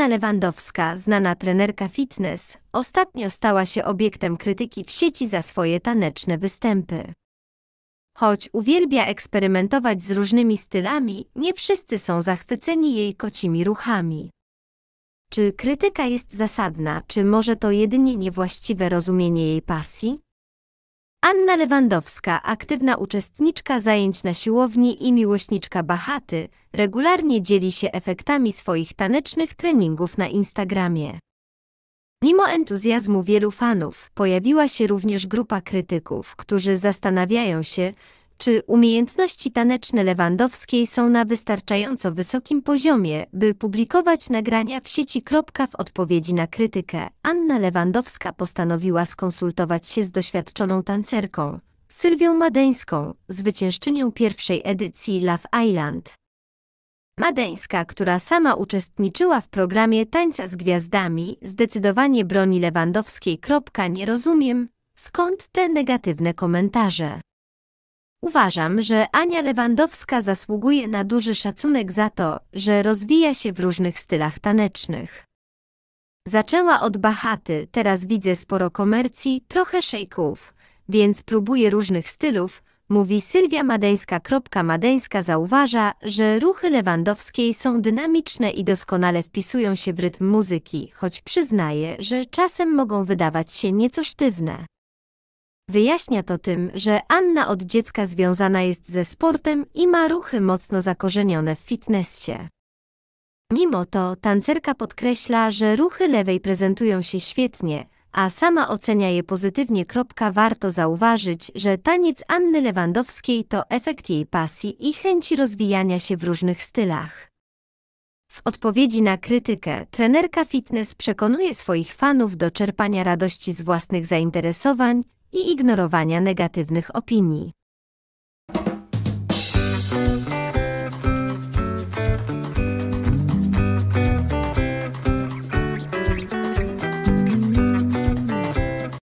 Anna Lewandowska, znana trenerka fitness, ostatnio stała się obiektem krytyki w sieci za swoje taneczne występy. Choć uwielbia eksperymentować z różnymi stylami, nie wszyscy są zachwyceni jej kocimi ruchami. Czy krytyka jest zasadna, czy może to jedynie niewłaściwe rozumienie jej pasji? Anna Lewandowska, aktywna uczestniczka zajęć na siłowni i miłośniczka Bahaty, regularnie dzieli się efektami swoich tanecznych treningów na Instagramie. Mimo entuzjazmu wielu fanów, pojawiła się również grupa krytyków, którzy zastanawiają się, czy umiejętności taneczne Lewandowskiej są na wystarczająco wysokim poziomie, by publikować nagrania w sieci. W odpowiedzi na krytykę, Anna Lewandowska postanowiła skonsultować się z doświadczoną tancerką, Sylwią Madeńską, zwyciężczynią pierwszej edycji Love Island. Madeńska, która sama uczestniczyła w programie Tańca z Gwiazdami, zdecydowanie broni Lewandowskiej. Nie rozumiem, skąd te negatywne komentarze. Uważam, że Ania Lewandowska zasługuje na duży szacunek za to, że rozwija się w różnych stylach tanecznych. Zaczęła od Bahaty, teraz widzę sporo komercji, trochę szejków, więc próbuję różnych stylów, mówi Sylwia Madeńska. Madeńska zauważa, że ruchy Lewandowskiej są dynamiczne i doskonale wpisują się w rytm muzyki, choć przyznaje, że czasem mogą wydawać się nieco sztywne. Wyjaśnia to tym, że Anna od dziecka związana jest ze sportem i ma ruchy mocno zakorzenione w fitnessie. Mimo to tancerka podkreśla, że ruchy lewej prezentują się świetnie, a sama ocenia je pozytywnie. Warto zauważyć, że taniec Anny Lewandowskiej to efekt jej pasji i chęci rozwijania się w różnych stylach. W odpowiedzi na krytykę, trenerka fitness przekonuje swoich fanów do czerpania radości z własnych zainteresowań i ignorowania negatywnych opinii.